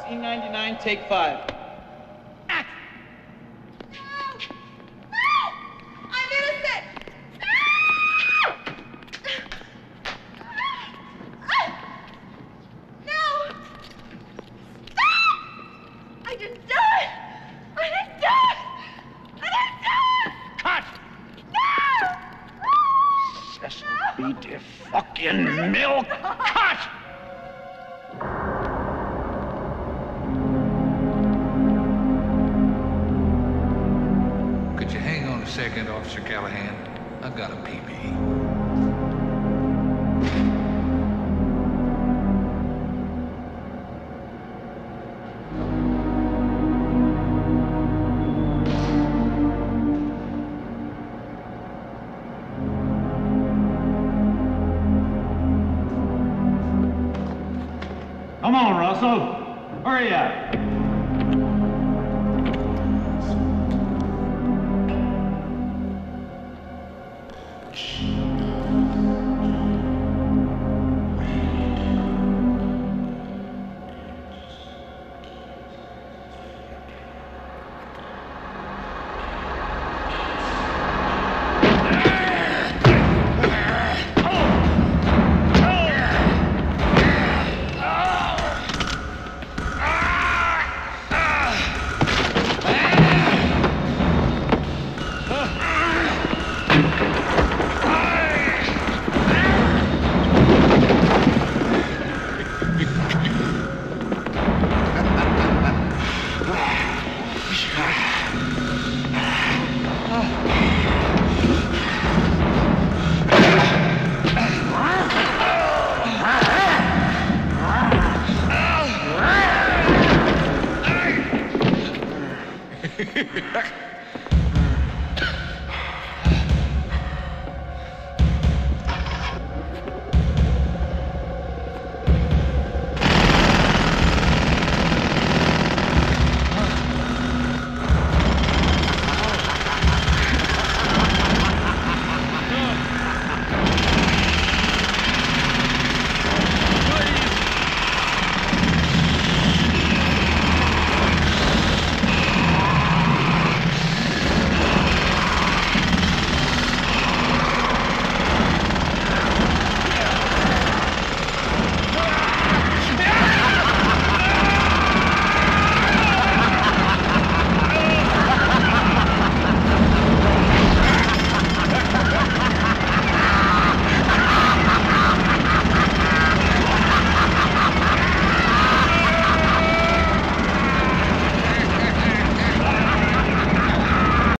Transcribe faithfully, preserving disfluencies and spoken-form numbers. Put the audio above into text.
Scene ninety-nine, take five. Act! No! No! I'm innocent! No! No! Stop! I didn't do it! I didn't do it! I didn't do it! Cut! No! Cecil B. de fucking milk! Cut! Could you hang on a second, Officer Callahan? I've got a P P. Come on, Russell. Hurry up. Ha ha ha!